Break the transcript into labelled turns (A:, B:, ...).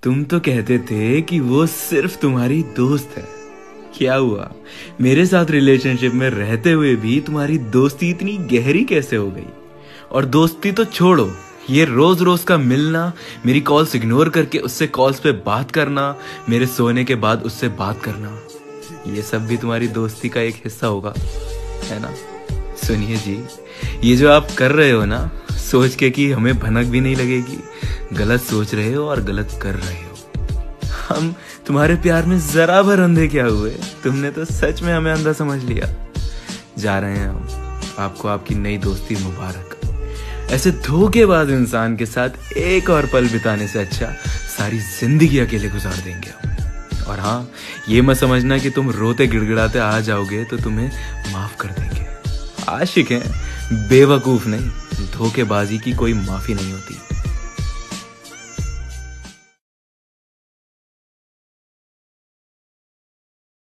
A: तुम तो कहते थे कि वो सिर्फ तुम्हारी दोस्त है। क्या हुआ, मेरे साथ रिलेशनशिप में रहते हुए भी तुम्हारी दोस्ती इतनी गहरी कैसे हो गई? और दोस्ती तो छोड़ो, ये रोज रोज का मिलना, मेरी कॉल्स इग्नोर करके उससे कॉल्स पे बात करना, मेरे सोने के बाद उससे बात करना, ये सब भी तुम्हारी दोस्ती का एक हिस्सा होगा, है ना? सुनिए जी, ये जो आप कर रहे हो ना, सोच के कि हमें भनक भी नहीं लगेगी, गलत सोच रहे हो और गलत कर रहे हो। हम तुम्हारे प्यार में जरा भर अंधे क्या हुए? तुमने तो सच में हमें अंधा समझ लिया। जा रहे हैं हम, आपको आपकी नई दोस्ती मुबारक। ऐसे धोखेबाज इंसान के साथ एक और पल बिताने से अच्छा सारी जिंदगी अकेले गुजार देंगे हम। और हाँ, ये मत समझना कि तुम रोते गिड़गिड़ाते आ जाओगे तो तुम्हें माफ कर देंगे। आशिक हैं, बेवकूफ नहीं। धोखेबाजी की कोई माफी नहीं होती।